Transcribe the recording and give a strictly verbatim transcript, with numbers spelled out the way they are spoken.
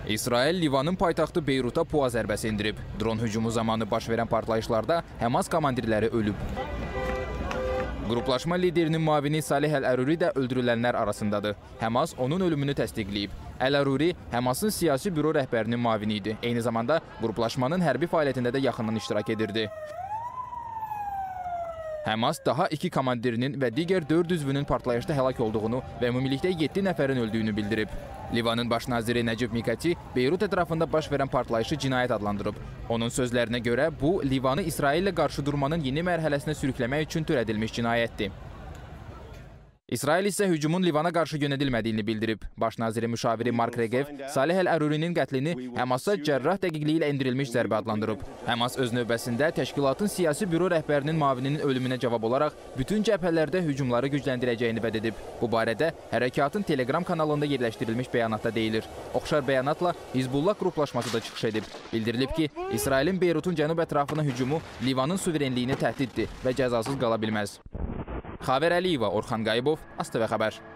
İsrail Livanın paytaxtı Beyruta PUA zərbəsi indirib. Dron hücumu zamanı baş verən partlayışlarda Həmas komandirləri ölüb. Qruplaşma liderinin müavini Saleh Əl-Əruri də öldürülənlər arasındadır. Həmas onun ölümünü təsdiqləyib. Əl-Əruri Həmasın siyasi büro rəhbərinin müavini idi. Eyni zamanda qruplaşmanın hərbi fəaliyyətində də yaxından iştirak edirdi. Həmas daha iki komandirinin və digər dörd üzvünün partlayışda həlak olduğunu və ümumilikdə yeddi nəfərin öldüyünü bildirib. Livanın baş naziri Nəcib Mikati Beyrut ətrafında baş verən partlayışı cinayət adlandırıb. Onun sözlərinə görə bu, Livanı İsraillə qarşı durmanın yeni mərhələsinə sürükləmək üçün törədilmiş cinayətdir. İsrail isə hücumun Livana qarşı yönədilmədiyini bildirib. Baş naziri müşaviri Mark Regev Saleh Əl-Ərurinin qətlini Həmasa cərrah dəqiqliyi ilə endirilmiş zərbə adlandırıb. Həmas öz növbəsində təşkilatın siyasi büro rəhbərinin müavininin ölümünə cavab olaraq bütün cəbhələrdə hücumları gücləndirəcəyini vəd edib. Bu barədə hərəkatın Telegram kanalında yerləşdirilmiş bəyanatda deyilir. Oxşar bəyanatla Hizbullah qruplaşması da çıxış edib. Bildirilib ki, İsrailin Beyrutun cənub ətrafına hücumu Livanın suverenliyini təhdiddir və cəzasız qala bilməz. Xavər Əliyeva, Orxan Qayıbov, ASTV Xəbər.